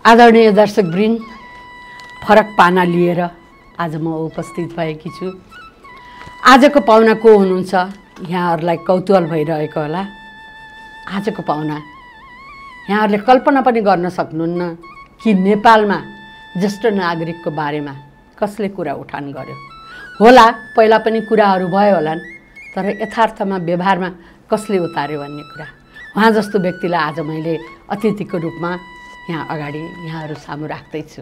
आदरणीय दर्शकवृन्द, फरक पाना लिएर आज म उपस्थित भएकी छु। आजको पाहुना को हुनुहुन्छ यहाँहरूलाई कौतूहल भइरहेको होला। आजको पाहुना यहाँहरूले कल्पना पनि गर्न सक्नुहुन्न कि नेपालमा ज्येष्ठ नागरिकको बारेमा कसले कुरा उठान गर्यो होला। पहिला पनि कुराहरू भयो होलान्, तर यथार्थमा व्यवहारमा कसले उतार्यो भन्ने कुरा उहाँ जस्तो व्यक्तिलाई आज मैले अतिथिको रूपमा यहाँ अगाडि यहाँहरू सामु राख्दैछु।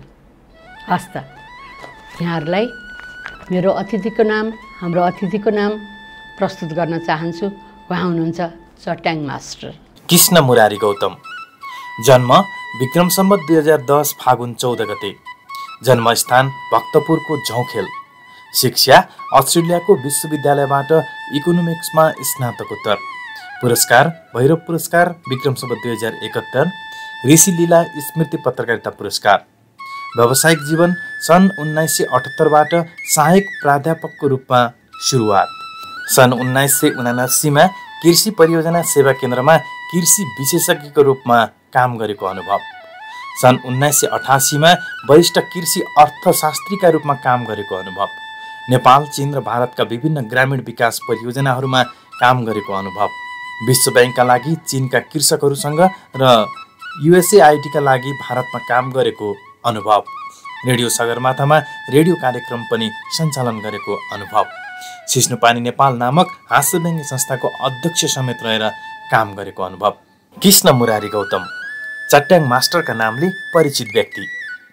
हस् त, यहाँहरूलाई मेरो अतिथिको नाम, हाम्रो अतिथिको नाम प्रस्तुत गर्न चाहन्छु। उहाँ हुनुहुन्छ चट्याङ मास्टर कृष्ण मुरारी गौतम। जन्म विक्रम सम्वत 2010 फागुन 14 गते। जन्मस्थान भक्तपुरको झौखेल। शिक्षा अस्ट्रेलियाको विश्वविद्यालयबाट इकोनोमिक्समा स्नातकोत्तर। पुरस्कार भैरव पुरस्कार विक्रम सम्वत 2071, ऋषिलीला स्मृति पत्रकारिता पुरस्कार। व्यावसायिक जीवन सन् 1978बाट सहायक प्राध्यापकको रूपमा सुरुवात। सन् 1979 मा कृषि परियोजना सेवा केन्द्रमा कृषि विशेषज्ञको रूपमा काम गरेको अनुभव। सन् 1988 मा वरिष्ठ कृषि अर्थशास्त्रीका रूपमा काम गरेको अनुभव। नेपाल, चीन र भारतका विभिन्न ग्रामीण विकास परियोजनाहरूमा काम गरेको अनुभव। विश्व ब्याङ्कका लागि चीनका कृषकहरूसँग र USAID का लागि भारतमा काम गरेको अनुभव। रेडियो सगरमाथामा रेडियो कार्यक्रम पनि सञ्चालन गरेको अनुभव। सिस्नुपानी नेपाल नामक हास्यव्यङ्ग्य संस्थाको अध्यक्ष समेत रहेर काम गरेको अनुभव। कृष्ण मुरारी गौतम चट्याङ मास्टरका नामले परिचित व्यक्ति।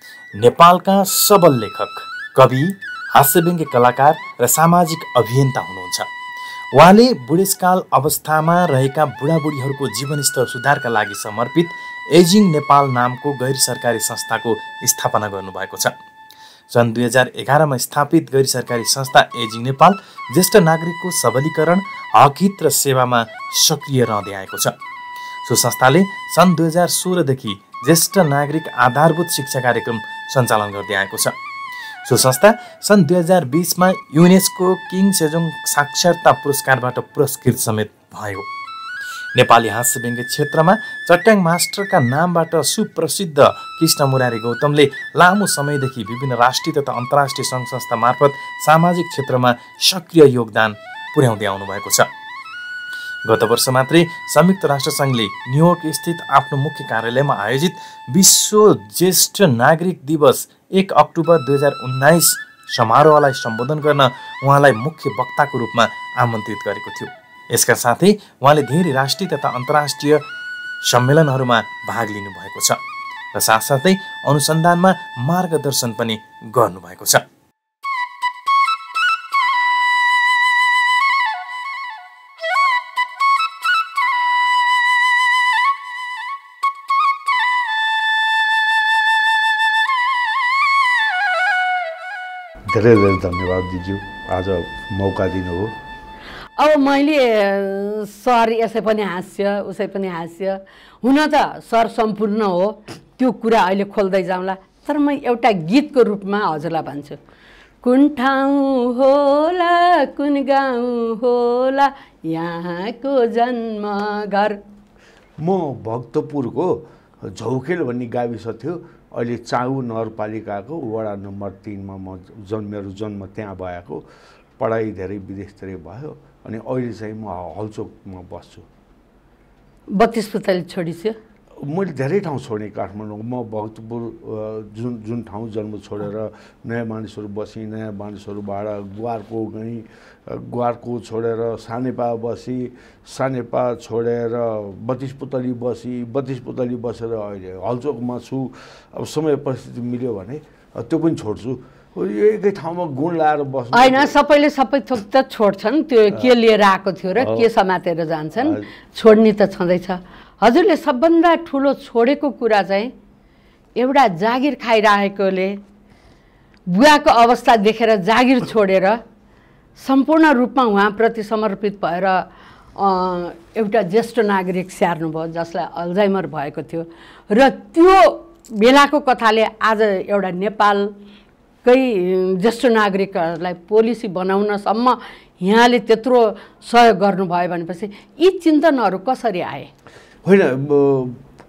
नेपालका सबल लेखक, कवि, हास्यव्यङ्ग्य कलाकार र सामाजिक अभियन्ता हुनुहुन्छ। उहाँले बुढेसकाल अवस्थामा रहेका बुढाबुढीहरूको जीवनस्तर सुधारका लागि समर्पित एजिङ नेपाल नामको गैर सरकारी संस्थाको स्थापना गर्नुभएको छ। सन् 2011 मा स्थापित गैर सरकारी संस्था एजिङ नेपाल ज्येष्ठ नागरिकको सबलीकरण, हकहित र सेवामा सक्रिय रहँदै आएको छ। सो संस्थाले सन् 2016 देखि ज्येष्ठ नागरिक आधारभूत शिक्षा कार्यक्रम सञ्चालन गर्दै आएको छ। सो संस्था सन् 2020 मा युनेस्को किङ सेजोङ साक्षरता पुरस्कारबाट पुरस्कृत समेत भयो। नेपाली हास्यव्यङ्ग्य क्षेत्रमा चट्याङ मास्टरका नामबाट सुप्रसिद्ध कृष्ण मुरारी गौतमले लामो समयदेखि विभिन्न राष्ट्रिय तथा अन्तर्राष्ट्रिय सङ्घ संस्था मार्फत सामाजिक क्षेत्रमा सक्रिय योगदान पुर्याउँदै आउनुभएको छ। गत वर्ष मात्रै संयुक्त राष्ट्रसङ्घले न्युयोर्क स्थित आफ्नो मुख्य कार्यालयमा आयोजित विश्व ज्येष्ठ नागरिक दिवस 1 अक्टोबर 2019 समारोहलाई सम्बोधन गर्न उहाँलाई मुख्य वक्ताको रूपमा आमन्त्रित गरेको थियो। यसका साथै उहाँले धेरै राष्ट्रिय तथा अन्तर्राष्ट्रिय सम्मेलनहरूमा भाग लिनुभएको छ र साथसाथै अनुसन्धानमा मार्गदर्शन पनि गर्नुभएको छ। धेरै धेरै धन्यवाद दिजु, आज मौका दिनुभयो। अब मैले सर यसै पनि हास्य उसै पनि हास्य हुन त सर सम्पूर्ण हो, त्यो कुरा अहिले खोल्दै जाउँला। तर म एउटा गीतको रूपमा हजुरलाई भन्छु। कुन ठाउँ होला, कुन गाउँ होला यहाँको जन्म घर। म भक्तपुरको झौखेल भन्ने गाविस थियो, अहिले चाउ नगरपालिकाको वडा नम्बर 3 मा मेरो जन्म त्यहाँ भएको। पढाइ धेरै विदेशतिर भयो अनि अहिले चाहिँ म हलचोकमा बस्छु। 32 पुतली छोडिछु। मैले धेरै ठाउँ छोडेँ काठमाडौँ। म भक्तपुर जुन ठाउँ जन्म छोडेर नयाँ मानिसहरू बसी, नयाँ मानिसहरूबाट गुवारको गएँ, गुवारको छोडेर सानेपा बसी, सानेपा छोडेर 32 पुतली बसी, 32 पुतली बसेर अहिले हलचोकमा छु। अब समय परिस्थिति मिल्यो भने त्यो पनि छोड्छु। एकै ठाउँमा गुण लाएर बस्नु होइन, सबैले सबै थोक त छोड्छन्। त्यो के लिएर आएको थियो र के समातेर जान्छन्, छोड्ने त छँदैछ। हजुरले सबभन्दा ठुलो छोडेको कुरा चाहिँ एउटा जागिर खाइरहेकोले बुवाको अवस्था देखेर जागिर छोडेर सम्पूर्ण रूपमा उहाँप्रति समर्पित भएर एउटा ज्येष्ठ नागरिक स्याहार्नुभयो जसलाई अल्जाइमर भएको थियो। र त्यो बेलाको कथाले आज एउटा नेपालकै ज्येष्ठ नागरिकहरूलाई पोलिसी बनाउनसम्म यहाँले त्यत्रो सहयोग गर्नुभयो भनेपछि यी चिन्तनहरू कसरी आए? होइन,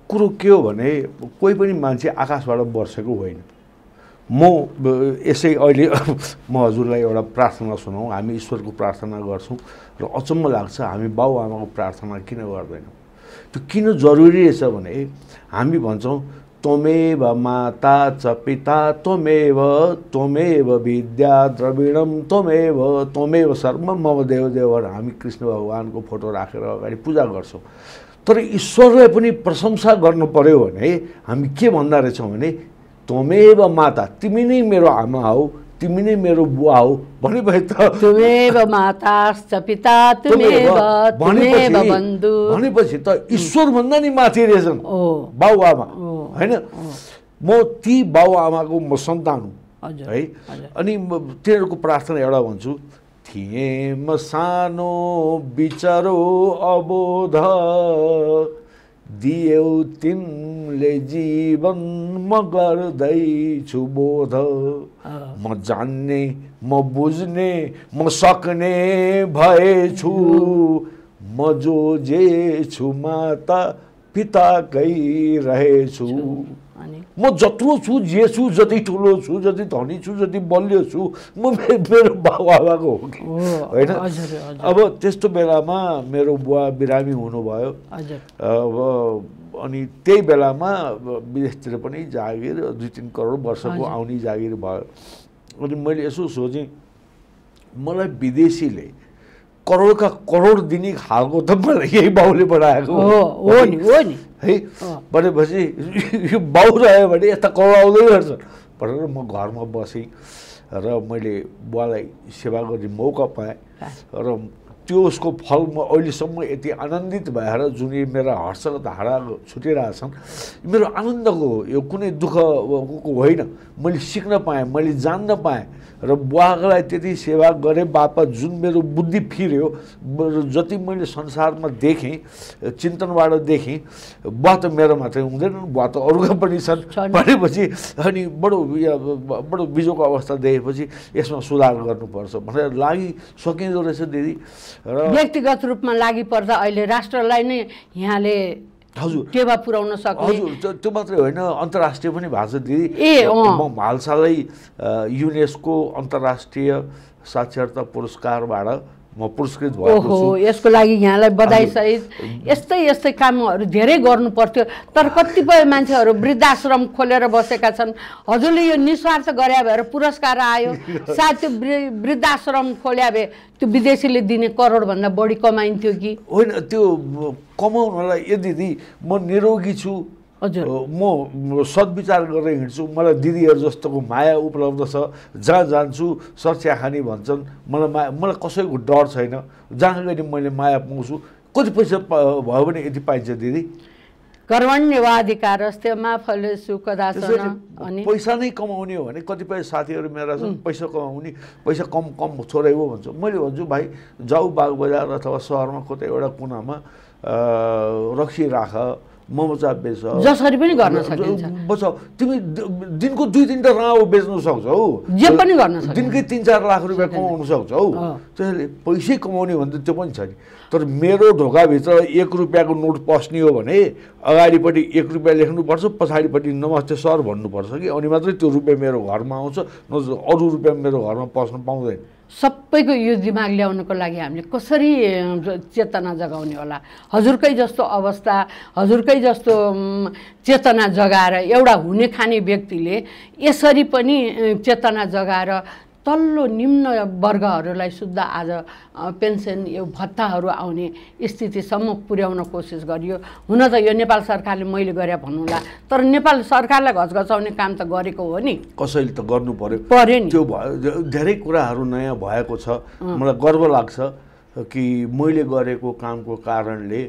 कुरो के हो भने कोही पनि मान्छे आकाशबाट बर्सेको होइन। म यसै अहिले म हजुरलाई एउटा प्रार्थना सुनाउँ। हामी ईश्वरको प्रार्थना गर्छौँ र अचम्म लाग्छ हामी बाबुआमाको प्रार्थना किन गर्दैनौँ। त्यो किन जरुरी रहेछ भने हामी भन्छौँ त्वमेव माता च पिता त्वमेव विद्या द्रविणम त्वमेव सर्वम मम देवदेव। हामी कृष्ण भगवानको फोटो राखेर अगाडि पूजा गर्छौँ। तर ईश्वरलाई पनि प्रशंसा गर्नु पर्यो भने हामी के भन्दा रहेछौँ भने त्वमेव माता, तिमी नै मेरो आमा हौ, तिमी नै मेरो बुवा हौ भनेपछि त त्वमेव माताश्च पिता त्वमेव बन्धु भनेपछि त ईश्वर भन्दा नि माथि रहेछन् बाबुआमा होइन। म ती बाबुआमाको म सन्तान हुँ है। अनि तिनीहरूको प्रार्थना एउटा भन्छु, थिएँ म सानो बिचरो अबोध दियौ तिमीले जीवन म गर्दैछु बोध। म जान्ने म बुझ्ने म सक्ने भएछु म जो जे छु माता पिताकै रहेछु। म जत्रो छु जे छु जति ठुलो छु जति धनी छु जति बलियो छु म मेरो बाबुआमाको हो कि होइन। अब त्यस्तो बेलामा मेरो बुवा बिरामी हुनुभयो। अब अनि त्यही बेलामा विदेशतिर पनि जागिर 2-3 करोड वर्षको आउने जागिर भयो। अनि मैले यसो सोचेँ मलाई विदेशीले करोडका करोड दिने खालको त मलाई यही बाउले बनाएको हो नि है। भनेपछि यो बाउ रह्यो भने यता करोड आउँदै गर्छ भनेर म घरमा बसेँ र मैले बुवालाई सेवा गर्ने मौका पाएँ र त्यो उसको फल म अहिलेसम्म यति आनन्दित भएर जुन मेरा हर्षका धारा छुटिरहेछन् मेरो आनन्दको यो कुनै दुःखको होइन। मैले सिक्न पाएँ, मैले जान्न पाएँ र बुवालाई त्यति सेवा गरे बापत जुन मेरो बुद्धि फिर्यो, जति मैले संसारमा देखेँ चिन्तनबाट देखेँ, बुवा त मेरो मात्रै हुँदैन, बुवा त अरूका पनि छन् भनेपछि अनि बडो बिजोको अवस्था देखेपछि यसमा सुधार गर्नुपर्छ भनेर सकिँदो रहेछ दिदी। र व्यक्तिगत रूपमा लागि पर्दा अहिले राष्ट्रलाई नै यहाँले हजुर टेवा पुर्याउन सक्ने। हजुर त्यो मात्रै होइन, अन्तर्राष्ट्रिय पनि भएको छ दिदी। म हालसालै युनेस्को अन्तर्राष्ट्रिय साक्षरता पुरस्कारबाट म पुरस्कृत भएको छु। यसको लागि यहाँलाई बधाई सहित। यस्तै कामहरू धेरै गर्नु पर्थ्यो तर कतिपय मान्छेहरू वृद्धाश्रम खोलेर बसेका छन्। हजुरले यो निस्वार्थ गरे भएर पुरस्कार आयो, सायद त्यो वृद्धाश्रम खोल्या भए त्यो विदेशीले दिने करोडभन्दा बढी कमाइन्थ्यो कि होइन। त्यो कमाउनलाई यदि म निरोगी छु, हजुर म सद्विचार गरेर हिँड्छु, मलाई दिदीहरू जस्तोको माया उपलब्ध छ, जहाँ जान्छु सर्स्या खानी भन्छन्, मलाई कसैको डर छैन, जहाँ गएर मैले माया पाउँछु। कति पैसा भयो भने यति पाइन्छ दिदी। कर्मण्यवाधिकारस्ते मा फलेषु कदाचन। अनि पैसा नै कमाउने हो भने कतिपय साथीहरू मेरा छन् पैसा कमाउने, पैसा कम छोरै हो भन्छ। मैले भन्छु भाइ जाऊ बाग बजार अथवा सहरमा कतै एउटा कुनामा रक्सी राख, मोमोचा बेच, जसरी पनि गर्न सकिन्छ। बचाऊ, तिमी दिनको 2-3 राउ बेच्न सक्छौ, जे पनि गर्न सक्छौ, दिनकै 3-4 लाख रुपियाँ कमाउन सक्छौ। त्यसले पैसै कमाउने भने त्यो पनि छ नि। तर मेरो ढोकाभित्र 1 रुपियाँको नोट पस्ने हो भने अगाडिपट्टि 1 रुपियाँ लेख्नुपर्छ, पछाडिपट्टि नमस्ते सर भन्नुपर्छ कि, अनि मात्रै त्यो रुपियाँ मेरो घरमा आउँछ, नत्र अरू रुपियाँ मेरो घरमा पस्न पाउँदैन। सबैको यो दिमाग ल्याउनको लागि हामीले कसरी चेतना जगाउने होला? हजुरकै जस्तो अवस्था, हजुरकै जस्तो चेतना जगाएर एउटा हुने खाने व्यक्तिले यसरी पनि चेतना जगाएर तल्लो निम्न वर्गहरूलाई शुद्ध आज पेन्सन यो भत्ताहरू आउने स्थितिसम्म पुर्याउन कोसिस गरियो। हुन त यो नेपाल सरकारले मैले गरे भन्नुला, तर नेपाल सरकारलाई घचघचाउने काम त गरेको हो नि, कसैले त गर्नु पर्यो नि। त्यो धेरै कुराहरू नयाँ भएको छ। मलाई गर्व लाग्छ कि मैले गरेको कामको कारणले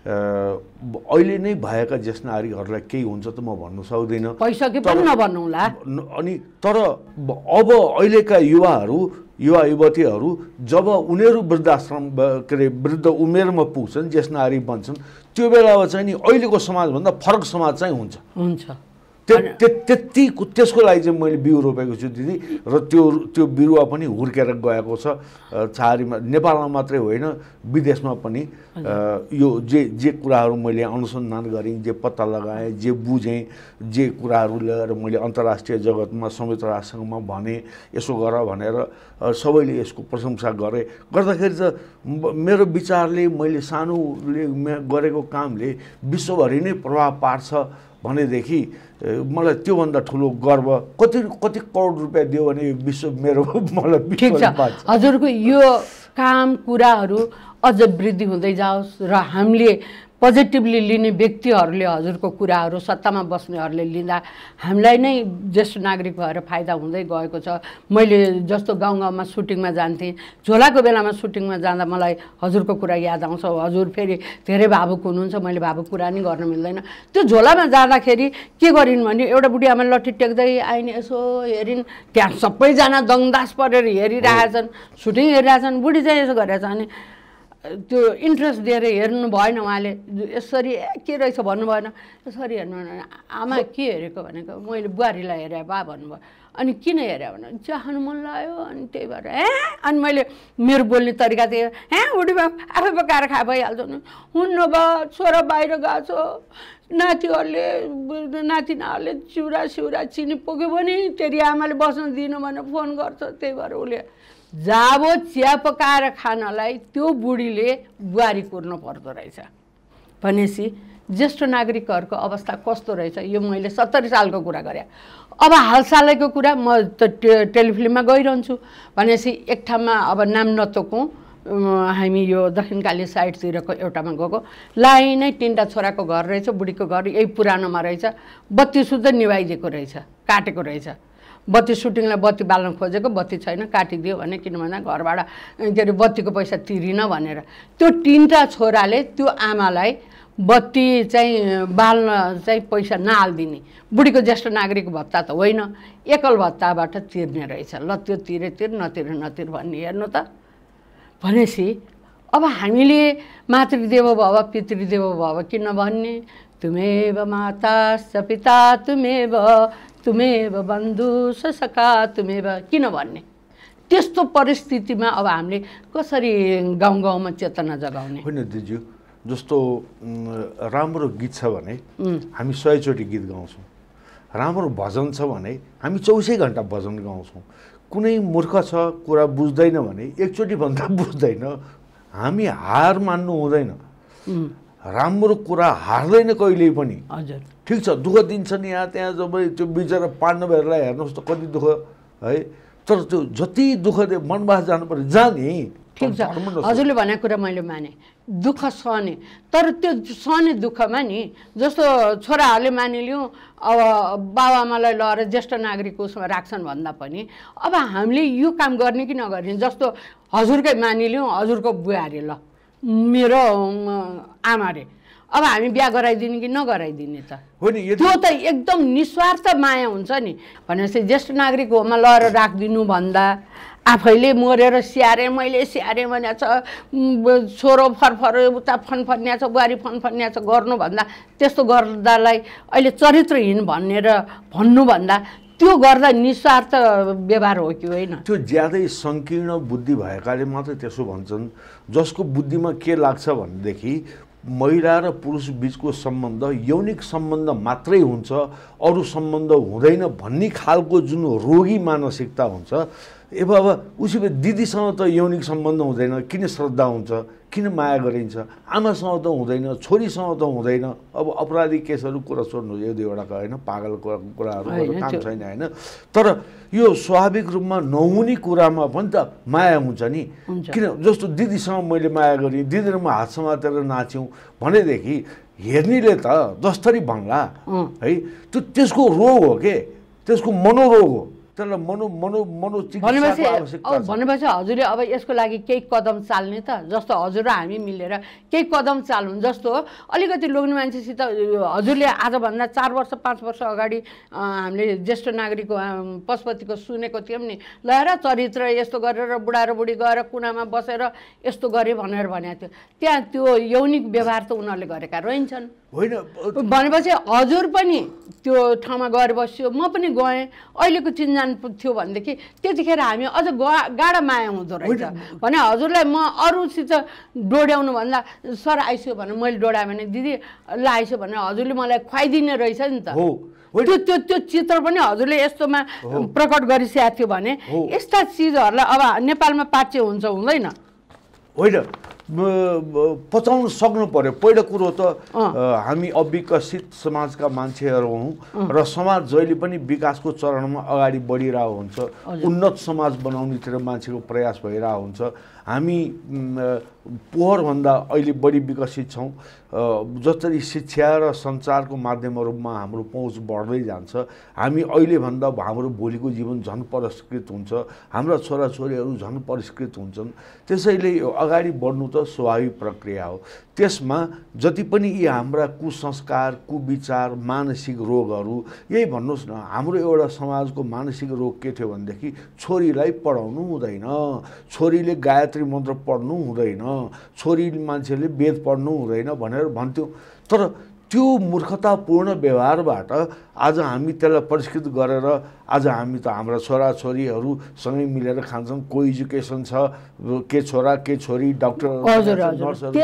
अहिले नै भएका ज्येष्ठ नागरिकहरूलाई केही हुन्छ त म भन्नु सक्दिनँ, पैसा के पनि नभन्नुला। अनि तर अब अहिलेका युवा युवतीहरू जब उनीहरू वृद्धाश्रम के अरे वृद्ध उमेरमा पुग्छन्, ज्येष्ठ नागरिक बन्छन्, त्यो बेलामा चाहिँ नि अहिलेको समाजभन्दा फरक समाज चाहिँ हुन्छ। त्यसको लागि चाहिँ मैले बिउ रोपेको छु दिदी र त्यो बिरुवा पनि हुर्केर गएको छ छहारीमा नेपालमा मात्रै होइन विदेशमा पनि यो जे कुराहरू मैले अनुसन्धान गरेँ जे पत्ता लगाएँ जे बुझेँ जे कुराहरू लिएर मैले अन्तर्राष्ट्रिय जगतमा संयुक्त राष्ट्रसङ्घमा भने यसो गर भनेर सबैले यसको प्रशंसा गर्दाखेरि त मेरो विचारले मैले सानोले गरेको कामले विश्वभरि नै प्रभाव पार्छ भनेदेखि मलाई त्योभन्दा ठुलो गर्व कति करोड रुपियाँ दियो भने यो विश्व मेरो मलाई ठिक छ हजुरको यो काम कुराहरू अझ वृद्धि हुँदै जाओस् र हामीले पोजिटिभली लिने व्यक्तिहरूले हजुरको कुराहरू सत्तामा बस्नेहरूले लिँदा हामीलाई नै ज्येष्ठ नागरिक भएर फाइदा हुँदै गएको छ। मैले जस्तो गाउँ गाउँमा सुटिङमा जान्थेँ, झोलाको बेलामा सुटिङमा जाँदा मलाई हजुरको कुरा याद आउँछ। हजुर फेरि धेरै भावुक हुनुहुन्छ, मैले भावुक कुरा नि गर्न मिल्दैन। त्यो झोलामा जाँदाखेरि के गरिन् भने एउटा बुढी आमा लट्ठी टेक्दै आइन्, यसो हेरिन्, त्यहाँ सबैजना दङदास परेर हेरिरहेछन्, सुटिङ हेरिरहेछन्, बुढी चाहिँ यसो गरेछ अनि त्यो इन्ट्रेस्ट दिएर हेर्नु भएन। उहाँले यसरी के रहेछ भन्नु भएन, यसरी हेर्नु भएन। आमा के हेरेको भनेको मैले बुहारीलाई हेरेँ बा भन्नुभयो। अनि किन हेरेँ भने चाहनु मन लाग्यो अनि त्यही भएर अनि मैले मेरो बोल्ने तरिका थियो बुढीमा आफै पकाएर खा भइहाल्छ नि। हुन्न बा छोरा बाहिर गएको छ, नातिहरूले नातिनाहरूले चिउरा सिउरा चिनी पुग्यो भने तेरि आमाले बस्न दिनु भनेर फोन गर्छ। त्यही भएर उसले जाबो चिया पकाएर खानलाई त्यो बुढीले बुहारी कुर्नु पर्दो रहेछ भनेपछि ज्येष्ठ नागरिकहरूको अवस्था कस्तो रहेछ यो मैले 70 सालको कुरा गरेँ। अब हालसालैको कुरा म त टेलिफिल्ममा गइरहन्छु भनेपछि एक ठाउँमा अब नाम नतोकौँ हामी यो दक्षिणकाली साइडतिरको एउटामा गएको लाइनै 3टा छोराको घर रहेछ, बुढीको घर यही पुरानोमा रहेछ, बत्ती शुद्ध निभाइदिएको रहेछ, काटेको रहेछ। बत्ती सुटिङलाई बत्ती बाल्न खोजेको बत्ती छैन काटिदियो भने किन भन्दा घरबाट के अरे बत्तीको पैसा तिरिन भनेर त्यो 3टा छोराले त्यो आमालाई बत्ती चाहिँ बाल्न चाहिँ पैसा नहालिदिने। बुढीको ज्येष्ठ नागरिक भत्ता त होइन, एकल भत्ताबाट तिर्ने रहेछ। ल त्यो तिर नतिर भन्ने हेर्नु त भनेपछि अब हामीले मातृदेवो भव पितृदेवो भव किन भन्ने, तुमेव माता स पिता तुमेव बन्धु स सखा तुमेव किन भन्ने। त्यस्तो परिस्थितिमा अब हामीले कसरी गाउँ गाउँमा चेतना जगाउने? होइन दिदी, जस्तो राम्रो गीत छ भने हामी 100 चोटि गीत गाउँछौँ, राम्रो भजन छ भने हामी 24 घण्टा भजन गाउँछौँ। कुनै मूर्ख छ कुरा बुझ्दैन भने एकचोटि भन्दा बुझ्दैन। हामी हार मान्नु हुँदैन, राम्रो कुरा हार्दैन कहिल्यै पनि। हजुर ठिक छ, दुःख दिन्छन् यहाँ त्यहाँ जब त्यो बिचरा पाण्डवहरूलाई हेर्नुहोस् त कति दुःख है, तर त्यो जति दुःख दे वनवास जानु पर्यो जाने। ठिक छ, हजुरले भनेको कुरा मैले माने, दुःख सहने, तर त्यो सहने दुःखमा नि जस्तो छोराहरूले मानिलिउँ अब बाबुआमालाई लगेर ज्येष्ठ नागरिकको उसमा राख्छन् भन्दा पनि अब हामीले यो काम गर्ने कि नगर्ने। जस्तो हजुरकै मानिलिउँ, हजुरको बुहारी ल मेरो आमा रे, अब हामी बिहा गराइदिने कि नगराइदिने त? त्यो त एकदम निस्वार्थ माया हुन्छ नि। भनेपछि ज्येष्ठ नागरिक होममा लगेर राखिदिनु भन्दा आफैले मरेर स्याहारेँ मैले स्याहारेँ भने छ, छोरो फरफर उता फनफन्या छ, बुहारी फनफन्या छ गर्नुभन्दा त्यस्तो गर्दालाई अहिले चरित्रहीन भनेर भन्नुभन्दा त्यो गर्दा निस्वार्थ व्यवहार हो कि होइन? त्यो ज्यादै सङ्कीर्ण बुद्धि भएकाले मात्रै त्यसो भन्छन्। जसको बुद्धिमा के लाग्छ भनेदेखि महिला र पुरुष बीचको सम्बन्ध यौनिक सम्बन्ध मात्रै हुन्छ, अरू सम्बन्ध हुँदैन भन्ने खालको जुन रोगी मानसिकता हुन्छ। अब उसो भए दिदीसँग त यौनिक सम्बन्ध हुँदैन, किन श्रद्धा हुन्छ, किन माया गरिन्छ? आमासँग त हुँदैन, छोरीसँग त हुँदैन। अब अपराधी केसहरू कुरा छोड्नु यो दुईवटाको होइन, पागल कुराहरू काम छैन होइन। तर यो स्वाभाविक रूपमा नहुने कुरामा पनि त माया हुन्छ नि। किन जस्तो दिदीसँग मैले माया गरेँ, दिदी र म हात समातेर नाच्यौँ भनेदेखि हेर्नेले त जसरी भन्ला है, त्यसको रोग हो के, त्यसको मनोरोग हो। त्यसलाई भनेपछि हजुरले अब यसको लागि केही कदम चाल्ने त? जस्तो हजुर र हामी मिलेर केही कदम चाल्नु। जस्तो अलिकति लोग्ने मान्छेसित हजुरले आजभन्दा 4 वर्ष 5 वर्ष अगाडि हामीले ज्येष्ठ नागरिकको पशुपतिको सुनेको थियौँ नि, लएर चरित्र यस्तो गरेर बुढा र बुढी गएर कुनामा बसेर यस्तो गरे भनेर भनेको थियो। त्यहाँ त्यो यौनिक व्यवहार त उनीहरूले गरेका रहन्छन्। होइन भनेपछि हजुर पनि त्यो ठाउँमा गएर बस्यो, म पनि गएँ, अहिलेको चिन्जान थियो भनेदेखि त्यतिखेर हामी अझ गाढा माया हुँदो रहेछ भने हजुरलाई म अरूसित डोड्याउनु भन्दा सर आइसक्यो भने मैले डोडाएँ भने दिदी ल आइसक्यो भने हजुरले मलाई खुवाइदिने रहेछ नि त। त्यो चित्र पनि हजुरले यस्तोमा प्रकट गरिसकेको थियो भने यस्ता चिजहरूलाई अब नेपालमा पाच्य हुन्छ हुँदैन? होइन, पचाउन सक्नु पर्यो। पहिलो कुरो त हामी अविकसित समाजका मान्छेहरू हौँ र समाज जहिले पनि विकासको चरणमा अगाडि बढिरहेको हुन्छ, उन्नत समाज बनाउनेतिर मान्छेको प्रयास भइरहेको हुन्छ। हामी पोहोरभन्दा अहिले बढी विकसित छौँ। जसरी शिक्षा र सञ्चारको माध्यमहरूमा हाम्रो पहुँच बढ्दै जान्छ, हामी अहिलेभन्दा हाम्रो भोलिको जीवन झन् परिष्कृत हुन्छ, हाम्रा छोराछोरीहरू झन् परिष्कृत हुन्छन्। त्यसैले यो अगाडि बढ्नु त स्वाभाविक प्रक्रिया हो। त्यसमा जति पनि यी हाम्रा कुसंस्कार, कुविचार, मानसिक रोगहरू, यही भन्नुहोस् न, हाम्रो एउटा समाजको मानसिक रोग के थियो भनेदेखि छोरीलाई पढाउनु हुँदैन, छोरीले गायत्री मन्त्र पढ्नु हुँदैन, छोरी मान्छेले वेद पढ्नु हुँदैन भनेर भन्थ्यौँ। तर त्यो मूर्खतापूर्ण व्यवहारबाट आज हामी त्यसलाई परिष्कृत गरेर आज हामी त हाम्रा छोराछोरीहरूसँगै मिलेर खान्छौँ। को एजुकेसन छ, के छोरा के छोरी डाक्टर नर्सहरू।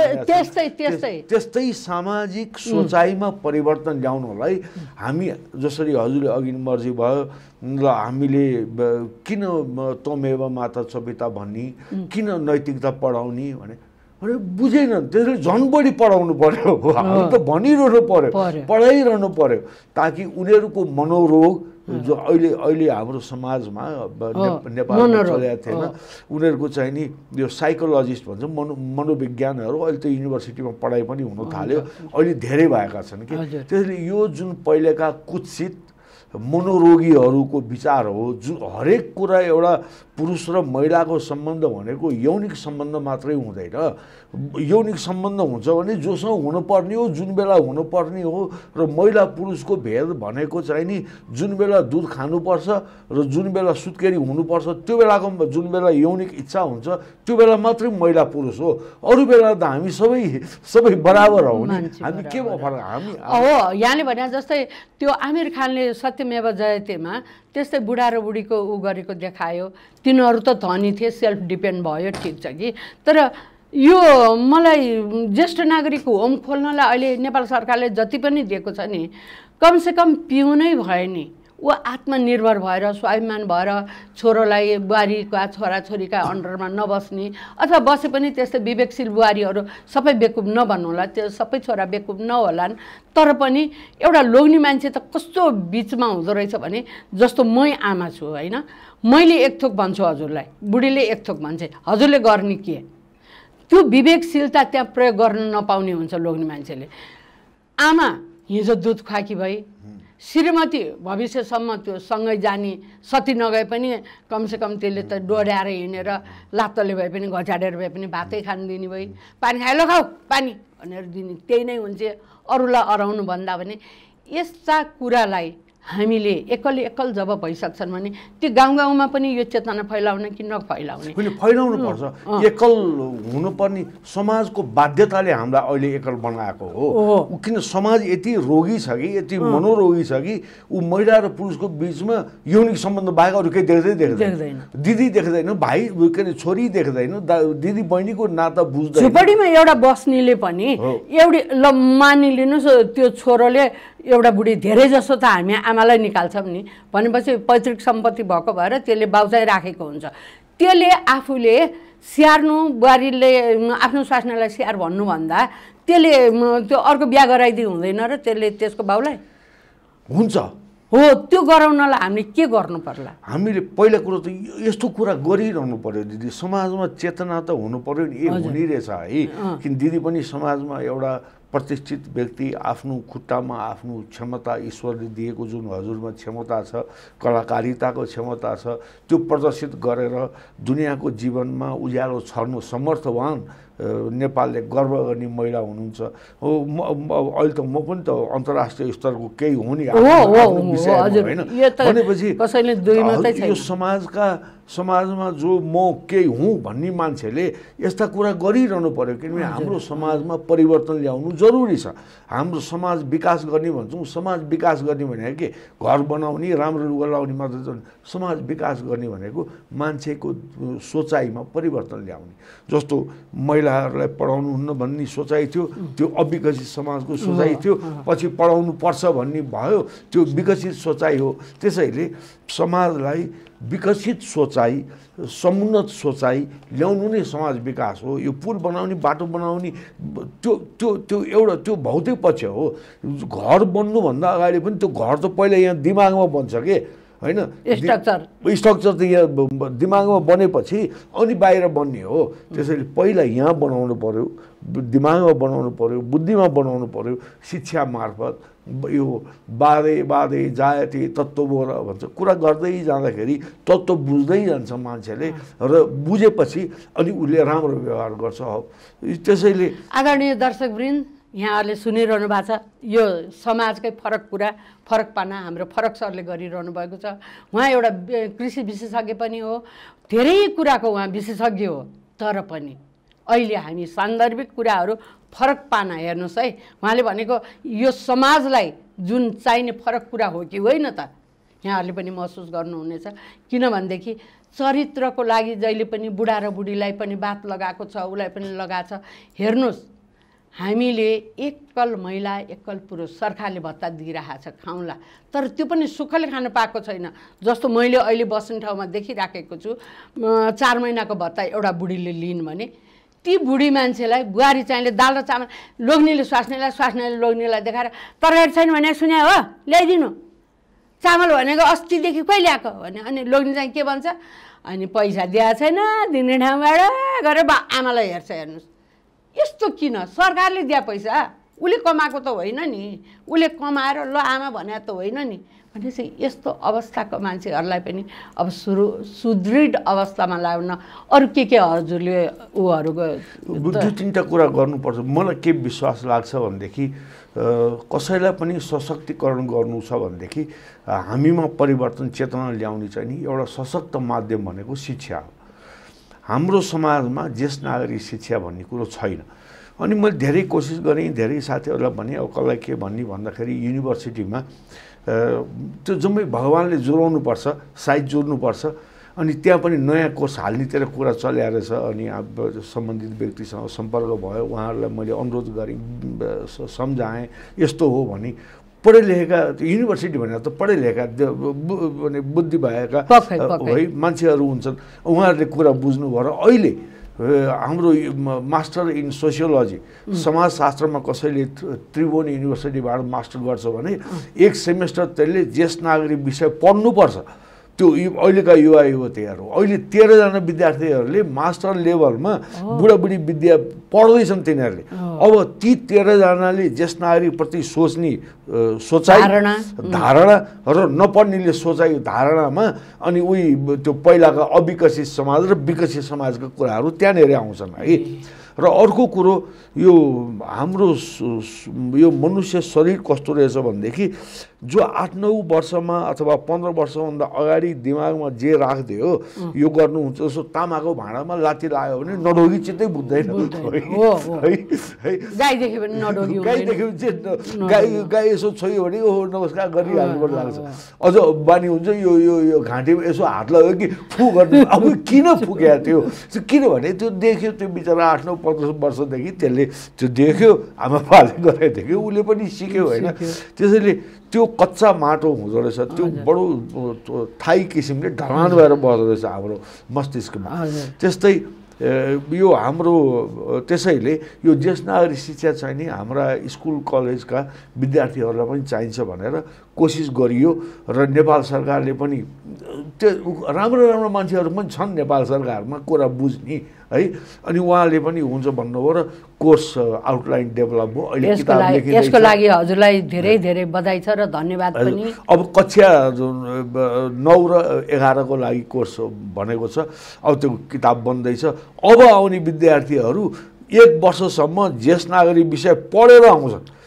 त्यस्तै सामाजिक सोचाइमा परिवर्तन ल्याउनलाई हामी जसरी हजुरले अघि मर्जी भयो ल हामीले किन त्वमेव माता च पिता भन्ने, किन नैतिकता पढाउने भने बुझेन। त्यसले झन् बढी पढाउनु पर्यो, हामी त भनिरहनु पर्यो, पढाइरहनु पर्यो, ताकि उनीहरूको मनोरोग जो अहिले हाम्रो समाजमा नेपालमा चलेको थिएन, उनीहरूको चाहिँ नि यो साइकोलोजिस्ट भन्छ, मनोविज्ञानहरू अहिले त युनिभर्सिटीमा पढाइ पनि हुन थाल्यो, अहिले धेरै भएका छन् कि। त्यसले यो जुन पहिलेका कुत्सित मनोरोगीहरूको विचार हो, जुन हरेक कुरा एउटा पुरुष र महिलाको सम्बन्ध भनेको यौनिक सम्बन्ध मात्रै हुँदैन। यौनिक सम्बन्ध हुन्छ भने जोसँग हुनुपर्ने हो, जुन बेला हुनुपर्ने हो, र महिला पुरुषको भेद भनेको चाहिँ नि जुन बेला दुध खानुपर्छ र जुन बेला सुत्केरी हुनुपर्छ, त्यो बेलाको जुन बेला यौनिक इच्छा हुन्छ त्यो बेला मात्रै महिला पुरुष हो। अरू बेला त हामी सबै बराबर हौ नि। हामी के फरक हामी हो यहाँले भने जस्तै त्यो आमिर खानले सत्यमेव जयतेमा त्यस्तै बुढा र बुढीको ऊ गरेको देखायो। तिनीहरू त धनी थिए, सेल्फ डिपेन्ड भयो, ठिक छ कि। तर यो मलाई ज्येष्ठ नागरिक होम खोल्नलाई अहिले नेपाल सरकारले जति पनि दिएको छ नि, कमसेकम पिउनै भयो नि, ऊ आत्मनिर्भर भएर स्वाभिमान भएर छोरोलाई बुहारीका छोराछोरीका अन्डरमा नबस्ने, अथवा बसे पनि त्यस्तै विवेकशील बुहारीहरू सबै बेकुब नबन्नुहोला, त्यो सबै छोरा बेकुब नहोलान्। तर पनि एउटा लोग्ने मान्छे त कस्तो बिचमा हुँदो रहेछ भने, जस्तो मै आमा छु होइन, मैले एक थोक भन्छु हजुरलाई, बुढीले एक थोक भन्छ, हजुरले गर्ने के? त्यो विवेकशीलता त्यहाँ प्रयोग गर्न नपाउने हुन्छ लोग्ने मान्छेले। आमा हिजो दुध खुवाकी भई, श्रीमती भविष्यसम्म त्यो सँगै जाने, सती नगए पनि कमसेकम त्यसले त डोड्याएर हिँडेर लात्तले भए पनि घचाडेर भए पनि भातै खान दिने भई, पानी खायो खाऊ पानी भनेर दिने, त्यही नै हुन्छ। अरूलाई अराउनु भन्दा भने यस्ता कुरालाई हामीले एकल जब भइसक्छन् भने त्यो गाउँ गाउँमा पनि यो चेतना फैलाउन कि नफैलाउने? फैलाउनु पर्छ। एकल हुनुपर्ने समाजको बाध्यताले हामीलाई अहिले एकल बनाएको हो। किन समाज यति रोगी छ कि, यति मनोरोगी छ कि ऊ महिला र पुरुषको बिचमा यौनिक सम्बन्ध बाहेक अरू केही देख्दैन। दिदी देख्दैन, भाइ के अरे छोरी देख्दैन, दिदी बहिनीको नाता बुझ्दैन। झुपडीमा एउटा बस्नेले पनि एउटी ल मानिलिनुहोस् त्यो छोरोले एउटा बुढी धेरै जस्तो त हामी आमालाई निकाल्छौँ नि भनेपछि पैतृक सम्पत्ति भएको भएर त्यसले बाउचाइ राखेको हुन्छ। त्यसले आफूले स्याहार्नु, बुहारीले आफ्नो स्वास्नीलाई स्याहार भन्नुभन्दा त्यसले त्यो अर्को बिहा गराइदिनु हुँदैन र त्यसले त्यसको बाउलाई हुन्छ हो। त्यो गराउनलाई हामीले के गर्नु पर्ला? हामीले पहिला कुरो त यस्तो कुरा गरिरहनु पर्यो दिदी, समाजमा चेतना त हुनु पर्यो नि। ए हुने रहेछ है, किन दिदी पनि समाजमा एउटा प्रतिष्ठित व्यक्ति, आफ्नो खुट्टामा आफ्नो क्षमता ईश्वरले दिएको जुन हजुरमा क्षमता छ, कलाकारिताको क्षमता छ, त्यो प्रदर्शित गरेर दुनियाँको जीवनमा उज्यालो छर्नु समर्थवान नेपालले गर्व गर्ने महिला हुनुहुन्छ। हो अहिले त म पनि त अन्तर्राष्ट्रिय स्तरको केही हो नि होइन भनेपछि यो समाजका समाजमा जो म केही हुँ भन्ने मान्छेले यस्ता कुरा गरिरहनु पर्यो किनभने हाम्रो समाजमा परिवर्तन ल्याउनु जरुरी छ। हाम्रो समाज विकास गर्ने भन्छौँ, समाज विकास गर्ने भनेको के घर बनाउने राम्रो लुगा लगाउने मात्र, समाज विकास गर्ने भनेको मान्छेको सोचाइमा परिवर्तन ल्याउने। जस्तो महिलाहरूलाई पढाउनु हुन्न भन्ने सोचाइ थियो, त्यो अविकसित समाजको सोचाइ थियो, पछि पढाउनु पर्छ भन्ने भयो, त्यो विकसित सोचाइ हो। त्यसैले समाजलाई विकसित सोचाइ, समुन्नत सोचाइ ल्याउनु नै समाज विकास हो। यो पुल बनाउने, बाटो बनाउने त्यो त्यो त्यो एउटा त्यो भौतिक पक्ष हो। घर बन्नुभन्दा अगाडि पनि त्यो घर त पहिला यहाँ दिमागमा बन्छ के होइन, स्ट्रक्चर त यहाँ दिमागमा बनेपछि अनि बाहिर बन्ने हो। त्यसैले पहिला यहाँ बनाउनु पर्यो, दिमागमा बनाउनु पर्यो, बुद्धिमा बनाउनु पर्यो। शिक्षा मार्फत यो बाधे जायते तत्त्वबोध भन्छ, कुरा गर्दै जाँदाखेरि तत्त्व बुझ्दै जान्छ मान्छेले र बुझेपछि अनि उसले राम्रो व्यवहार गर्छ। त्यसैले आदरणीय दर्शकवृन्द, यहाँहरूले सुनिरहनु भएको छ, यो समाजकै फरक कुरा फरक पाना हाम्रो फरक सरले गरिरहनु भएको छ। उहाँ एउटा कृषि विशेषज्ञ पनि हो, धेरै कुराको उहाँ विशेषज्ञ हो। तर पनि अहिले हामी सान्दर्भिक कुराहरू फरक पाना हेर्नुहोस् है। उहाँले भनेको यो समाजलाई जुन चाहिने फरक कुरा हो कि होइन त, यहाँहरूले पनि महसुस गर्नुहुनेछ। किनभनेदेखि चरित्रको लागि जहिले पनि बुढा र बुढीलाई पनि बात लगाएको छ, उसलाई पनि लगाएको छ। हेर्नुहोस्, हामीले एकल महिला एकल पुरुष सरकारले भत्ता दिइरहेको छ, खाउँला, तर त्यो पनि सुखले खानु पाएको छैन। जस्तो मैले अहिले बस्ने ठाउँमा देखिराखेको छु, 4 महिनाको भत्ता एउटा बुढीले लिइन् भने ती बुढी मान्छेलाई बुहारी चाहिँले दाल र चामल, लोग्नेले स्वास्नीले लोग्नेलाई देखाएर तरकारी छैन भने सुने हो ल्याइदिनु, चामल भनेको अस्तिदेखि कहिले ल्याएको भने, अनि लोग्ने चाहिँ के भन्छ, अनि पैसा दिएको छैन, दिने ठाउँबाट गरेर आमालाई हेर्छ। हेर्नुहोस्, यस्तो किन? सरकारले दिए पैसा, उसले कमाएको त होइन नि, उसले कमाएर ल आमा भने त होइन नि। भनेपछि यस्तो अवस्थाको मान्छेहरूलाई पनि अब सुदृढ अवस्थामा ल्याउन अरू के हजुरले उहरूको 2-3टा कुरा गर्नुपर्छ। मलाई के विश्वास लाग्छ भनेदेखि कसैलाई पनि सशक्तिकरण गर्नु छ भनेदेखि हामीमा परिवर्तन चेतना ल्याउने चाहिँ नि एउटा सशक्त माध्यम भनेको शिक्षा हो। हाम्रो समाजमा ज्येष्ठ नागरिक शिक्षा भन्ने कुरो छैन। अनि मैले धेरै कोसिस गरेँ, धेरै साथीहरूलाई भने अब कसलाई के भन्ने भन्दाखेरि युनिभर्सिटीमा त्यो जम्मै भगवान्ले जोडाउनुपर्छ, साइज जोड्नुपर्छ, अनि त्यहाँ पनि नयाँ कोर्स हाल्नेतिर कुरा चलिरहेको रहेछ। अनि सम्बन्धित व्यक्तिसँग सम्पर्क भयो, उहाँहरूलाई मैले अनुरोध गरेँ, सम्झाएँ यस्तो हो भने पढे लेखेका युनिभर्सिटी भनेर त पढे लेखेका बुद्धि भएका है मान्छेहरू हुन्छन्, उहाँहरूले कुरा बुझ्नुभयो। र अहिले हाम्रो मास्टर इन सोसियोलोजी समाजशास्त्रमा कसैले त्रिभुवन युनिभर्सिटीबाट मास्टर गर्छ भने 1 सेमेस्टर त्यसले ज्येष्ठ नागरिक विषय पढ्नुपर्छ। त्यो अहिलेका युवा युवतीहरू, अहिले 13 जना विद्यार्थीहरूले मास्टर लेभलमा बुढाबुढी विद्या पढ्दैछन् तिनीहरूले। अब ती 13 जनाले ज्येष्ठ नागरिकप्रति सोच्ने सोचाइ धारणा र नपढ्नेले सोचाइ धारणामा अनि उही त्यो पहिलाका अविकसित समाज र विकसित समाजका कुराहरू त्यहाँनिर आउँछन् है। र अर्को कुरो यो हाम्रो यो मनुष्य शरीर कस्तो रहेछ भनेदेखि जो 8-9 वर्षमा अथवा 15 वर्षभन्दा अगाडि दिमागमा जे राख्दियो यो गर्नुहुन्छ, जस्तो तामाको भाँडामा लात्ती लाग्यो भने नडोगी चित्तै बुझ्दैन। गाई यसो छोयो भने ओहो नमस्कार गरिहाल्नु पर्ने लाग्छ। अझ बानी हुन्छ यो यो यो घाँटीमा यसो हात लाग्यो कि फु गर्नु। अब किन फुक्या त्यो? किनभने त्यो देख्यो, त्यो बिचरा 8-9-15 वर्षदेखि त्यसले त्यो देख्यो, आमा बाले गरेर देख्यो, उसले पनि सिक्यो होइन। त्यसैले त्यो कच्चा माटो हुँदो रहेछ, त्यो बडो थाई किसिमले ढलान भएर बस्दो रहेछ हाम्रो मस्तिष्कमा। त्यस्तै यो हाम्रो त्यसैले यो ज्येष्ठ नागरिक शिक्षा चाहिँ नि हाम्रा स्कुल कलेजका विद्यार्थीहरूलाई पनि चाहिन्छ भनेर कोसिस गरियो। र नेपाल सरकारले पनि त्यो राम्रो राम्रो मान्छेहरू पनि छन् नेपाल सरकारमा कुरा बुझ्ने है। अनि उहाँले पनि हुन्छ भन्नुभयो र कोर्स आउटलाइन डेभलप भयो। अहिले किताब लेखिँदैछ। यसको लागि हजुरलाई धेरै धेरै बधाई छ र धन्यवाद पनि। अब कक्षा 9 र 11 को लागि कोर्स भनेको छ। अब त्यो किताब बन्दैछ। अब आउने विद्यार्थीहरू 1 वर्षसम्म ज्येष्ठ नागरिक विषय पढेर आउँछन्।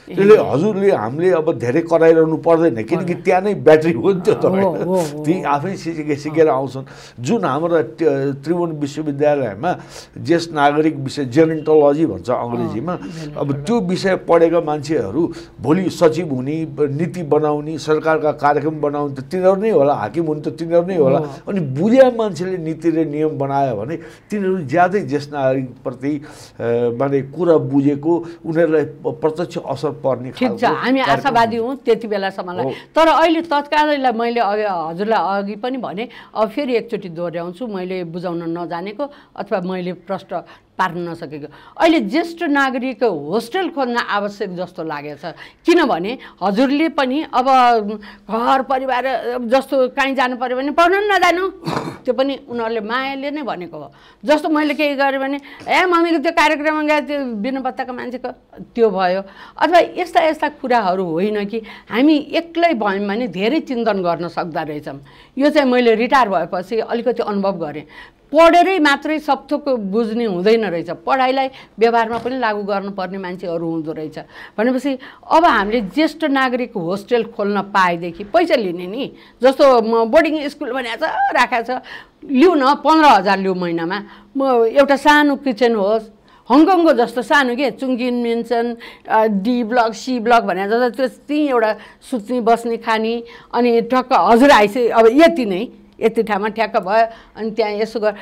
त्यसले हजुरले हामीले अब धेरै कराइरहनु पर्दैन किनकि त्यहाँ नै ब्याट्री हो नि त्यो तपाईँ ती आफै सिकेर आउँछन्। जुन हाम्रो त्रिभुवन विश्वविद्यालयमा ज्येष्ठ नागरिक विषय जेनेन्टोलोजी भन्छ अङ्ग्रेजीमा, अब त्यो विषय पढेका मान्छेहरू भोलि सचिव हुने, नीति बनाउने, सरकारका कार्यक्रम बनाउने त तिनीहरू नै होला, हाकिम हुने त तिनीहरू नै होला। अनि बुझ्या मान्छेले नीति र नियम बनायो भने तिनीहरू ज्यादै ज्येष्ठ नागरिकप्रति माने कुरा बुझेको, उनीहरूलाई प्रत्यक्ष असर पर्ने। ठिक छ, हामी आशावादी हौँ त्यति बेलासम्मलाई। तर अहिले तत्कालैलाई मैले हजुरलाई अघि पनि भने, अब फेरि एकचोटि दोहोऱ्याउँछु, मैले बुझाउन नजानेको अथवा मैले प्रश्न पार्न नसकेको। अहिले ज्येष्ठ नागरिक होस्टेल खोल्न आवश्यक जस्तो लागेको छ, किनभने हजुरले पनि अब घर परिवार जस्तो कहीँ जानु पऱ्यो भने पढ्नु नजानु, त्यो पनि उनीहरूले मायाले नै भनेको हो। जस्तो मैले केही गरेँ भने मम्मीको त्यो कार्यक्रममा गए, त्यो बिनुपत्ताको मान्छेको त्यो भयो, अथवा यस्ता यस्ता कुराहरू होइन कि हामी एक्लै भयौँ भने धेरै चिन्तन गर्न सक्दा रहेछौँ। यो चाहिँ मैले रिटायर भएपछि अलिकति अनुभव गरेँ। पढेरै मात्रै सब थोक बुझ्ने हुँदैन रहेछ, पढाइलाई व्यवहारमा पनि लागू गर्नुपर्ने मान्छेहरू हुँदो रहेछ। भनेपछि अब हामीले ज्येष्ठ नागरिक होस्टेल खोल्न पाएदेखि पैसा लिने नि, जस्तो म बोर्डिङ स्कुल भनेको छ राखेको छ, लिऊ न 15,000 लिऊ महिनामा, म एउटा सानो किचन होस्, हङकङको जस्तो सानो के Chungking mansion D block C block भने जस्तो त्यो त्यहीँ एउटा सुत्ने बस्ने खाने, अनि टक्क हजुर आइसक्यो अब यति नै, यति ठाउँमा ठ्याक्क भयो। अनि त्यहाँ यसो गर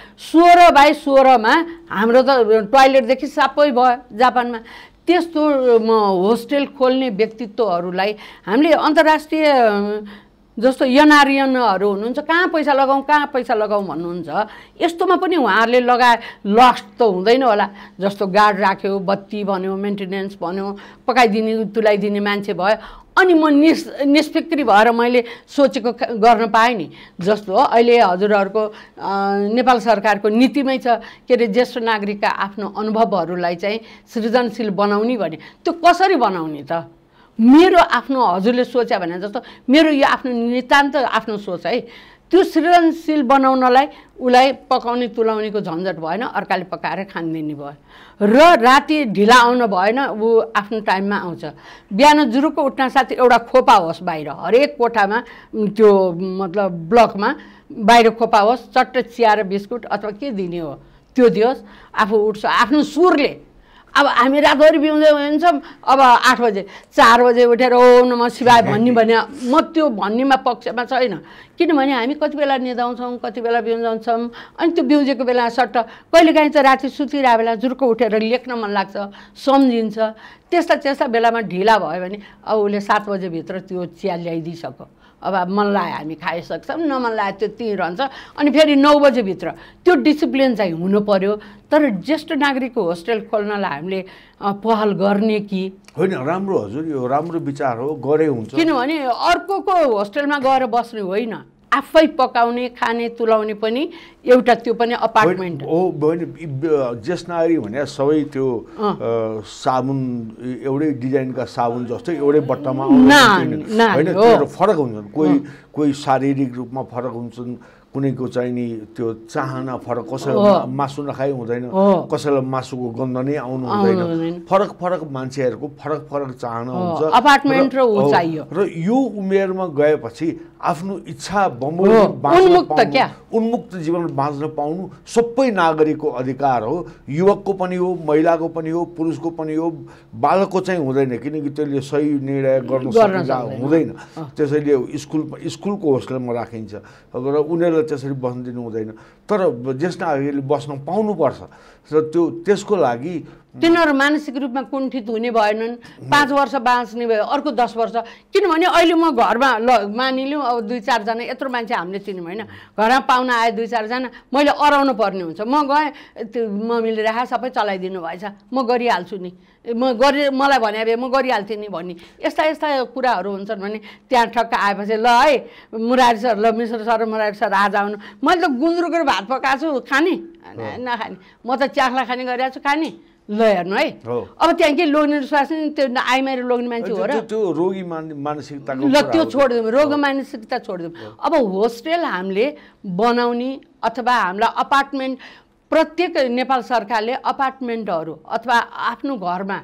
16/16मा हाम्रो त टोयलेटदेखि सबै भयो जापानमा। त्यस्तो होस्टेल खोल्ने व्यक्तित्वहरूलाई हामीले अन्तर्राष्ट्रिय जस्तो एनआरएनहरू हुनुहुन्छ, कहाँ पैसा लगाउँ भन्नुहुन्छ, यस्तोमा पनि उहाँहरूले लगाए लस्ट त हुँदैन होला। जस्तो गार्ड राख्यो, बत्ती भन्यो, मेन्टेनेन्स भन्यो, पकाइदिने तुलाइदिने मान्छे भयो, अनि म निष्फिक्री भएर मैले सोचेको गर्न पाएँ नि। जस्तो अहिले हजुरहरूको नेपाल सरकारको नीतिमै छ के अरे ज्येष्ठ नागरिकका आफ्नो अनुभवहरूलाई चाहिँ सृजनशील बनाउने भने, त्यो कसरी बनाउने त? मेरो आफ्नो हजुरले सोचे भने जस्तो मेरो यो आफ्नो नितान्त आफ्नो सोच है, त्यो सृजनशील बनाउनलाई उसलाई पकाउने तुलाउनेको झन्झट भएन, अर्काले पकाएर खानिदिने भयो, र राति ढिला आउनु भएन, ऊ आफ्नो टाइममा आउँछ। बिहान जुरुको उठ्न साथ एउटा खोपा होस् बाहिर, हरेक कोठामा त्यो मतलब ब्लकमा बाहिर खोपा होस्, चट्ट चिया र बिस्कुट अथवा के दिने हो त्यो दियोस्, आफू उठ्छ आफ्नो सुरले। अब हामी रातभरि बिउँदै हुन्छौँ, अब 8 बजे 4 बजे उठेर ओम नमः शिवाय भन्ने म त्यो भन्नेमा पक्षमा छैन। किनभने हामी कति बेला निदाउँछौँ, कति बेला बिउजाउँछौँ, अनि त्यो बिउजेको बेला सट्ट कहिलेकाहीँ त राति सुतिरहेको बेला जुर्को उठेर लेख्न मन लाग्छ, सम्झिन्छ। त्यस्ता बेलामा ढिला भयो भने अब उसले 7 बजेभित्र त्यो चिया ल्याइदिइसक्यो, अब मन लाग्यो हामी खाइसक्छौँ, नमन लाग्यो त्यो त्यहीँ रहन्छ। अनि फेरि 9 बजेभित्र त्यो डिसिप्लिन चाहिँ हुनु पर्यो। तर ज्येष्ठ नागरिकको होस्टेल खोल्नलाई हामीले पहल गर्ने कि होइन? राम्रो हजुर, यो राम्रो विचार हो, गरे हुन्छ। किनभने अर्कोको होस्टेलमा गएर बस्ने होइन, आफै पकाउने खाने तुलाउने पनि एउटा त्यो पनि अपार्टमेन्ट हो। ज्येष्ठ नागरिक भने सबै त्यो साबुन एउटै डिजाइनका साबुन जस्तै एउटै बट्टामा आउँदैन होइन, त्यो फरक हुन्छन्। कोही शारीरिक रूपमा फरक हुन्छन्, कुनैको चाहिँ नि त्यो चाहना फरक, कसैलाई मासु नखाइ हुँदैन, कसैलाई मासुको गन्ध नै आउनु हुँदैन। फरक मान्छेहरूको फरक चाहना हुन्छ अपार्टमेन्ट र चाहियो। र यो उमेरमा गएपछि आफ्नो इच्छा उन्मुक्त जीवन बाँच्न पाउनु सबै नागरिकको अधिकार हो। युवकको पनि हो, महिलाको पनि हो, पुरुषको पनि हो, बालकको चाहिँ हुँदैन, किनकि त्यसले सही निर्णय गर्न सकिन्छ हुँदैन। त्यसैले स्कुलको होस्टेलमा राखिन्छ र उनीहरूलाई त्यसरी बस्न दिनु हुँदैन। तर ज्येष्ठ नागरिकले बस्न पाउनुपर्छ र त्यसको लागि तिनीहरू मानसिक रूपमा कुण्ठित हुने भएनन्। 5 वर्ष बाँच्ने भयो, अर्को 10 वर्ष। किनभने अहिले म घरमा मानिलिउँ अब 2-4 जना यत्रो मान्छे हामीले चिन्यौँ होइन, घरमा पाहुना आए 2-4 जना, मैले अराउनु पर्ने हुन्छ। म गएँ, त्यो मम्मीले राखा सबै चलाइदिनु भएछ, म गरिहाल्छु नि, मलाई भने भए म गरिहाल्थेँ नि भन्ने यस्ता कुराहरू हुन्छन् भने त्यहाँ ठक्क आएपछि ल है मुरारी सर, ल मिश्र सर र मुरारी सर आज आउनु, मैले त गुन्द्रुकको भात पकाएको छु खाने नखाने, म त च्याख्ला खाने गरिरहेको छु खाने, ल हेर्नु है। अब त्यहाँ के लोग्ने स्वास्नी त्यो आइमारी लोग्ने मान्छे हो र त्यो रोगी मानसिकताको ल त्यो छोडिदिउँ, रोग मानसिकता छोडिदिउँ। अब होस्टेल हामीले बनाउने अथवा हामीलाई अपार्टमेन्ट, प्रत्येक नेपाल सरकारले अपार्टमेन्टहरू अथवा आफ्नो घरमा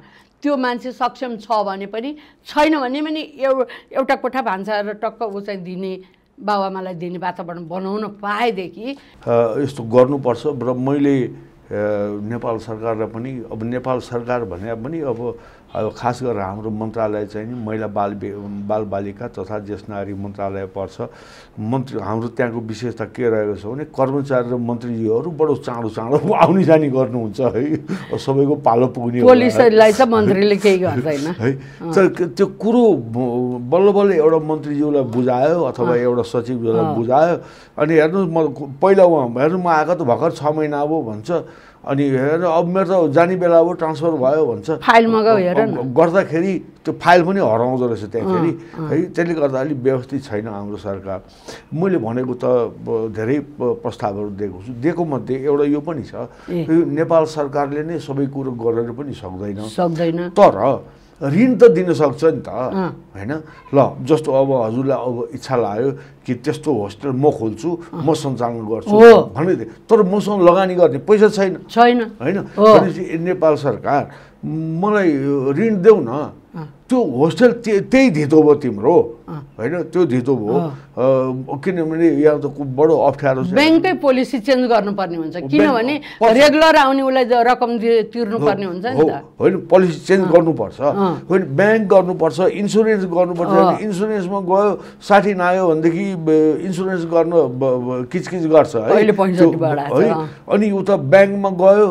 त्यो मान्छे सक्षम छ भने पनि छैन भने पनि एउटा कोठा भान्सा र टक्क ऊ चाहिँ दिने बाबुआमालाई दिने वातावरण बनाउन पाएदेखि यस्तो गर्नुपर्छ र मैले नेपाल सरकारलाई पनि अब नेपाल सरकार भने पनि अब खास गरेर हाम्रो मन्त्रालय चाहिँ नि महिला बालबालिका तथा ज्येष्ठ नागरिक मन्त्रालय पर्छ मन्त्री हाम्रो त्यहाँको विशेषता के रहेको छ भने कर्मचारी र मन्त्रीजीहरू बडो चाँडो आउने जाने गर्नुहुन्छ है सबैको पालो पुग्ने पुलिसलाई चाहिँ मन्त्रीले केही गर्दैन है त्यो कुरो बल्ल बल्ल एउटा मन्त्रीज्यूलाई बुझायो अथवा एउटा सचिवज्यूलाई बुझायो अनि हेर्नुहोस् म पहिला उहाँ हेर्नु म आएको त भर्खर 6 महिना अब भन्छ अनि हेर अब मेरो त जाने बेला अब ट्रान्सफर भयो भन्छ फाइल मगाऊ हेर गर्दाखेरि त्यो फाइल पनि हराउँदो रहेछ त्यहाँखेरि है त्यसले गर्दा अलिक व्यवस्थित छैन हाम्रो सरकार मैले भनेको त धेरै प्रस्तावहरू दिएको मध्ये एउटा यो पनि छ नेपाल सरकारले नै सबै कुरो गरेर पनि सक्दैन तर ऋण त दिन सक्छ नि त हैन ल जस्तो अब हजुरलाई अब इच्छा लाग्यो कि त्यस्तो होस्टेल म खोल्छु म सञ्चालन गर्छु भने तर मसँग लगानी गर्ने पैसा छैन हैन भनेपछि नेपाल सरकार मलाई ऋण देऊ न त्यो होस्टेल त्यही धितो भयो तिम्रो हैन त्यो धितो भयो किनभने यहाँ त बडो अप्ठ्यारो छ ब्याङ्ककै पोलिसी चेन्ज गर्नुपर्ने हुन्छ किनभने रेगुलर आउने उसलाई रकम तिर्नुपर्ने हुन्छ नि त हैन पोलिसी चेन्ज गर्नुपर्छ हैन ब्याङ्क गर्नुपर्छ इन्स्योरेन्स गर्नुपर्छ इन्स्योरेन्समा गयो 60 नआयो भनेदेखि इन्स्योरेन्स गर्न किचकिच गर्छ है अनि उता ब्याङ्कमा गयो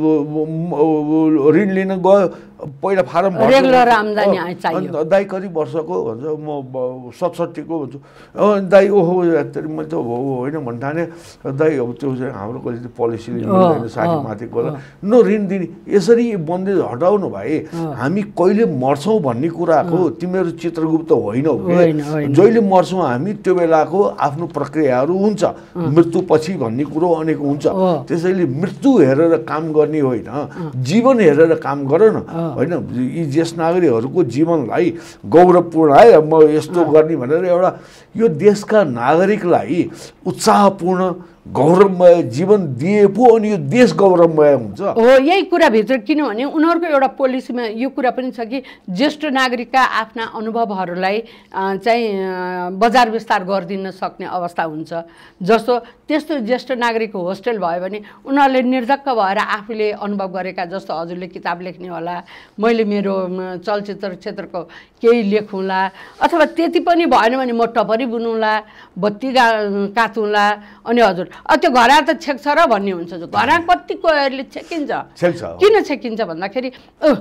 ऋण लिन गयो पहिला फारम रेगुलर आम्दानी चाहियो दाइ कति वर्षको भन्छ म 67 को भन्छु दाइ ओहो मैले त होइन भन्ठाने दाइ अब त्यो चाहिँ हाम्रो कहिले पोलिसीले मिल्दैन 60 माथिको न ऋण दिने यसरी बन्देज हटाउनु भाइ हामी कहिले मर्छौँ भन्ने कुराको तिमीहरू चित्रगुप्त होइनौ जहिले मर्छौँ हामी त्यो बेलाको आफ्नो प्रक्रियाहरू हुन्छ मृत्यु पछि भन्ने कुरो अनेक हुन्छ त्यसैले मृत्यु हेरेर काम गर्ने होइन जीवन हेरेर काम गर न हैन यी ज्येष्ठ नागरिकहरूको जीवनलाई गौरवपूर्ण है म यस्तो गर्ने भनेर एउटा यो देशका नागरिकलाई उत्साहपूर्ण गौरवमय जीवन दिए पो अनि यो देश गौरवमय हुन्छ हो यही कुराभित्र किनभने उनीहरूको एउटा पोलिसीमा यो कुरा पनि छ कि ज्येष्ठ नागरिकका आफ्ना अनुभवहरूलाई चाहिँ बजार विस्तार गरिदिन सक्ने अवस्था हुन्छ जस्तो त्यस्तो ज्येष्ठ नागरिक होस्टेल भयो भने उनीहरूले निर्धक्क भएर आफूले अनुभव गरेका जस्तो हजुरले किताब लेख्ने होला मैले मेरो चलचित्र क्षेत्रको केही लेखौँला अथवा त्यति पनि भएन भने म टपरी बुनौँला बत्ती काटौँला अनि हजुर त्यो घरा त छेक्छ र भन्ने हुन्छ घरा कतिकोहरूले छेकिन्छ किन छेकिन्छ भन्दाखेरि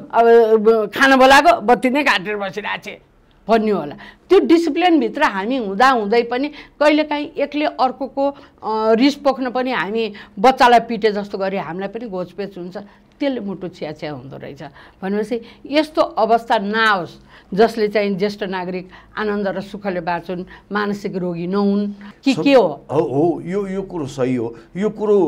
अब खाना बोलाएको बत्ती नै काटेर बसिरहेको छ भन्ने होला त्यो डिसिप्लिनभित्र हामी हुँदै पनि कहिलेकाहीँ एकले अर्कोको रिस पोख्न पनि हामी बच्चालाई पिटे जस्तो गरी हामीलाई पनि घोचपेच हुन्छ त्यसले मुटु छ्याछ्या हुँदो रहेछ भनेपछि यस्तो अवस्था नआओस् जसले चाहिँ ज्येष्ठ नागरिक आनन्द र सुखले बाँचुन् मानसिक रोगी नहुन् कि के हो यो कुरो सही हो यो कुरो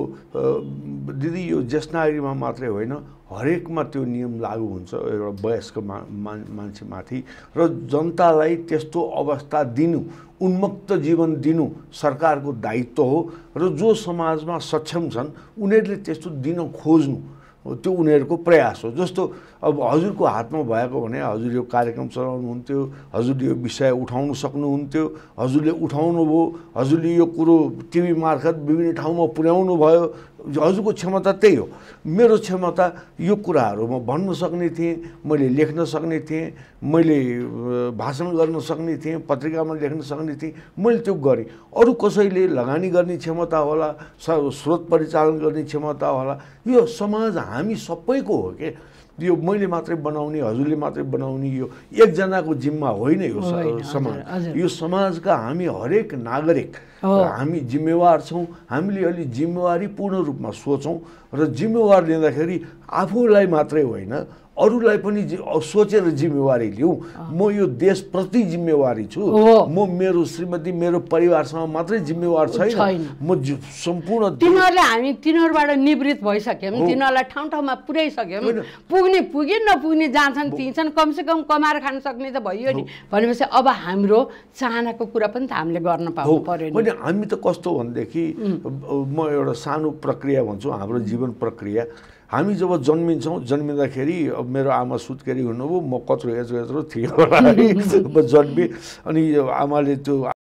दिदी यो ज्येष्ठ नागरिकमा मात्रै होइन हरेकमा त्यो नियम लागू हुन्छ एउटा वयस्क मान्छेमाथि र जनतालाई त्यस्तो अवस्था दिनु उन्मुक्त जीवन दिनु सरकारको दायित्व हो र जो समाजमा सक्षम छन् उनीहरूले त्यस्तो दिन खोज्नु त्यो उनीहरूको प्रयास हो जस्तो अब हजुरको हातमा भएको भने हजुर यो कार्यक्रम चलाउनुहुन्थ्यो हजुरले यो विषय उठाउन सक्नुहुन्थ्यो हजुरले उठाउनु भयो हजुरले यो कुरो टिभी मार्फत विभिन्न ठाउँमा पुर्याउनु भयो हजुरको क्षमता त्यही हो मेरो क्षमता यो कुराहरू म भन्न सक्ने थिएँ मैले लेख्न सक्ने थिएँ मैले भाषण गर्न सक्ने थिएँ पत्रिकामा लेख्न सक्ने थिएँ मैले त्यो गरेँ अरू कसैले लगानी गर्ने क्षमता होला स्रोत परिचालन गर्ने क्षमता होला यो समाज हामी सबैको हो के यो मैले मात्रै बनाउने हजुरले मात्रै बनाउने यो एकजनाको जिम्मा होइन यो समाज यो समाजका हामी हरेक नागरिक हामी जिम्मेवार छौँ हामीले अलि जिम्मेवारीपूर्ण रूपमा सोचौँ र जिम्मेवार लिँदाखेरि आफूलाई मात्रै होइन अरूलाई पनि सोचेर जिम्मेवारी लिउँ म यो देशप्रति जिम्मेवारी छु म मेरो श्रीमती मेरो परिवारसँग मात्रै जिम्मेवार छैन म सम्पूर्ण तिनीहरूबाट निवृत्त भइसक्यौँ तिनीहरूलाई ठाउँ ठाउँमा पुर्याइसक्यौँ पुगे नपुग्ने जहाँ छन् ती छन् कमसेकम कमाएर खान सक्ने त भइयो नि भनेपछि अब हाम्रो चाहनाको कुरा पनि त हामीले गर्न पाउनु पर्यो नि हामी त कस्तो भनेदेखि म एउटा सानो प्रक्रिया भन्छु हाम्रो जीवन प्रक्रिया हामी जब जन्मिन्छौँ जन्मिँदाखेरि मेरो आमा सुत्केरी हुनुभयो म कत्रो यत्रो थिएँ होला है जन्मेँ अनि आमाले त्यो